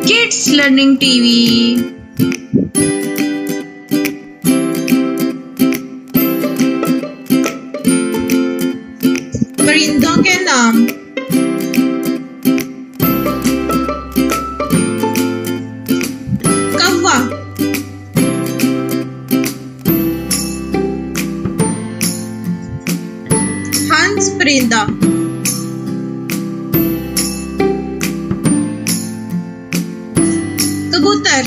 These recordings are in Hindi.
Kids learning TV. परिंदों के नाम। कौवा, हंस परिंदा, कबूतर,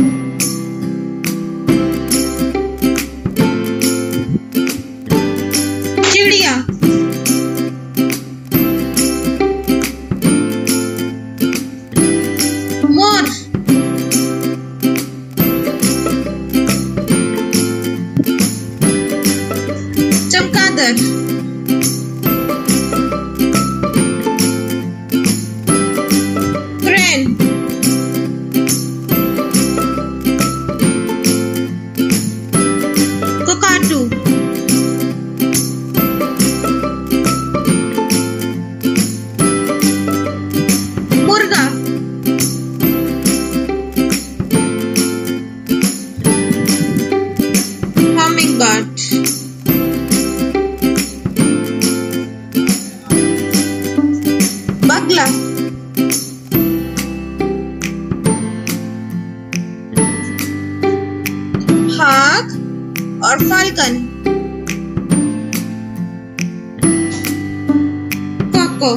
चिड़िया, मोर, चमगादड़, क्रेन, कोकाटू, मुर्गा, हमिंगबर्ड, बगला, हाक और फाल्कन, कोको,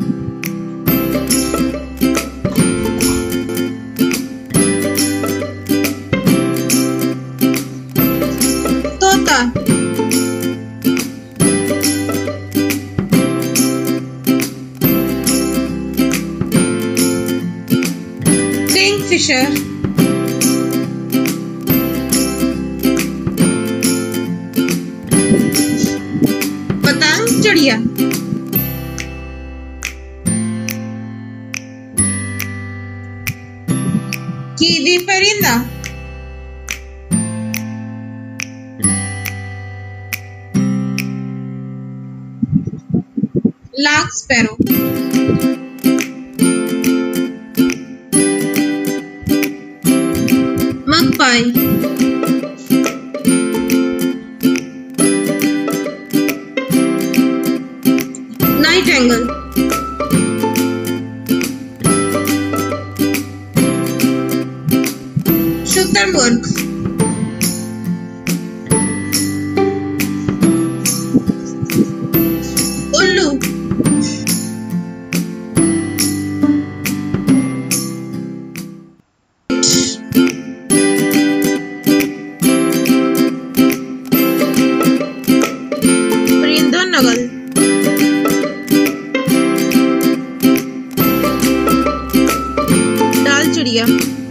तोता, किंगफिशर, पतंग चिड़िया, कीवी परिंदा, लार्क स्पैरो, magpie, nightingale, शुतुरमुर्ग, उल्लू, परिंदों नगल, डाल चिड़िया,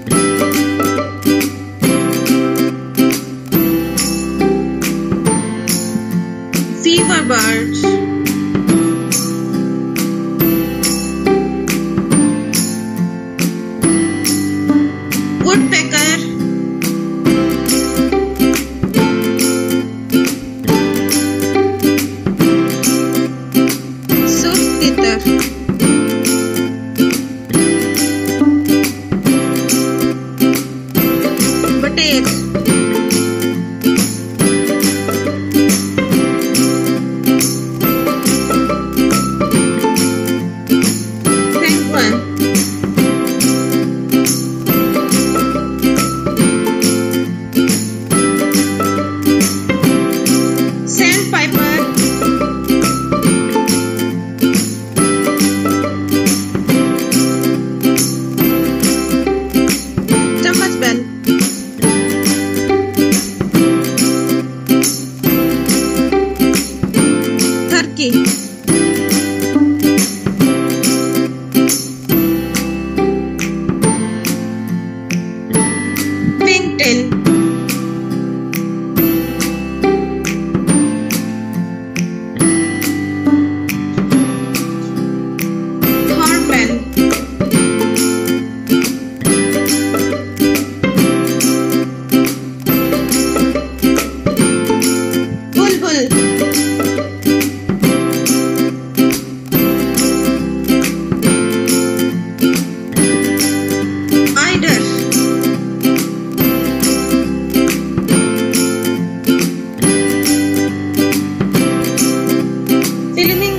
फीवर बर्ड, वुडपेकर, सूफ तितर,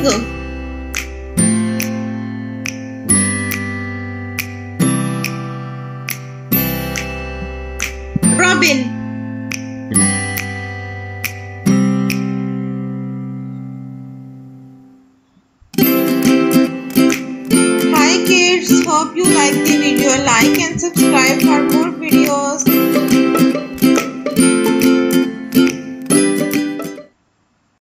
Flamingo. Robin. Hi kids, hope you like the video. Like and subscribe for more videos.